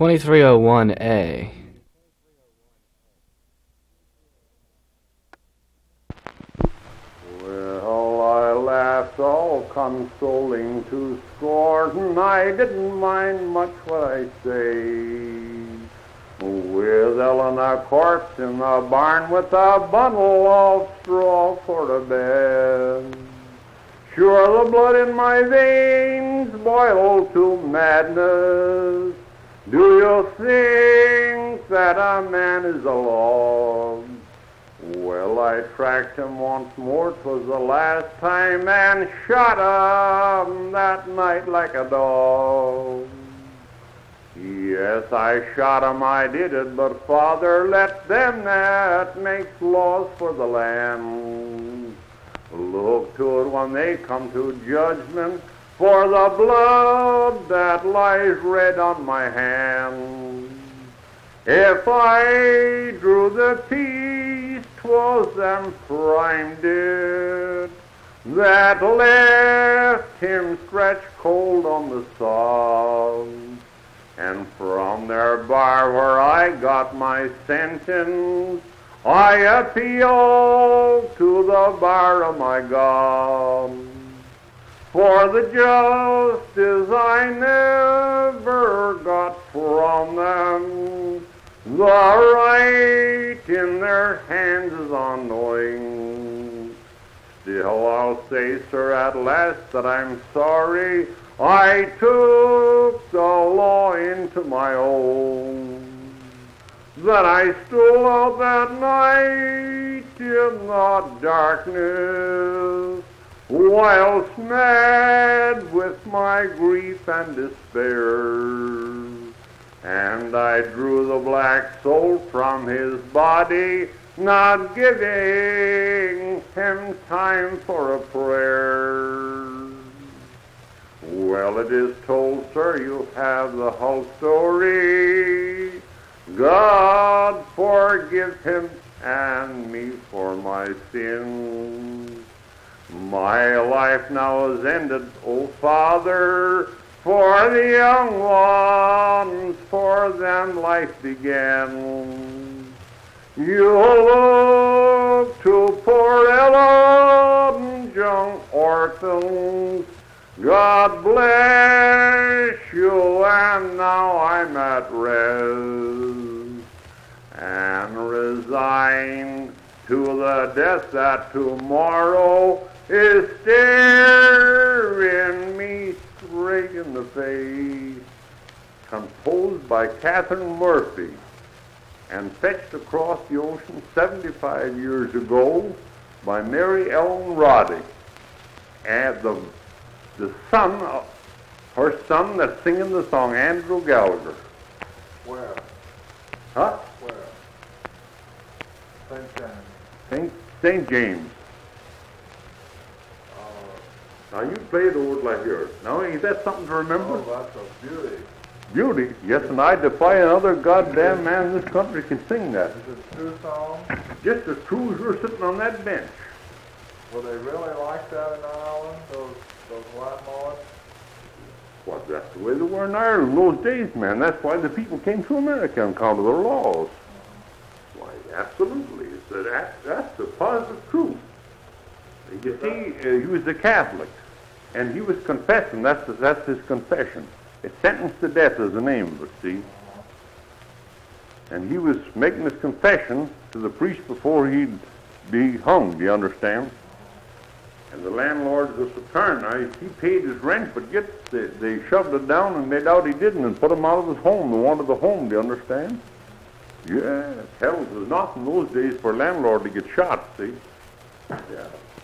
2301A. Well, I laughed all consoling to scorn. I didn't mind much what I say. With Eleanor corpse in the barn with a bundle of straw for the bed. Sure, the blood in my veins boiled to madness. Do you think that a man is a log? Well, I tracked him once more, 'twas the last time, and shot him that night like a dog. Yes, I shot him, I did it, but Father, let them that makes laws for the land look to it when they come to judgment for the blood that lies red on my hand. If I drew the piece, 'twas them primed it that left him stretched cold on the sod. And from their bar where I got my sentence, I appeal to the bar of my God. For the justice I never got from them, the right in their hands is unknowing. Still I'll say, sir, at last that I'm sorry I took the law into my own, that I stole out that night in the darkness, whilst mad with my grief and despair. And I drew the black soul from his body, not giving him time for a prayer. Well, it is told, sir, you have the whole story. God forgive him and me for my sins. My life now is ended, O Father, for the young ones, for them life began. You look to poor Ellen, young orphans. God bless you, and now I'm at rest, and resigned to the death that tomorrow is staring me straight in the face. Composed by Catherine Murphy and fetched across the ocean 75 years ago by Mary Ellen Roddick, and the son of her son that's singing the song, Andrew Gallagher. Where? Huh? Where? St. James. St. James. Now you play it over like yours. Now ain't that something to remember? Oh, that's a beauty. Beauty? Yes, and I defy another goddamn man in this country can sing that. Is it true song? Just as true as we're sitting on that bench. Were they really like that in Ireland, those white mods? Well, that's the way they were in Ireland in those days, man. That's why the people came to America on account of their laws. Why, absolutely. That's the positive truth. You see, he was a Catholic, and he was confessing. That's his confession. It's sentenced to death is the name of it, see? And he was making his confession to the priest before he'd be hung, do you understand? And the landlord was returned. He paid his rent, but they shoved it down and made out he didn't and put him out of his home. They wanted the home, do you understand? Yeah, hell, it was not in those days for a landlord to get shot, see? Yeah.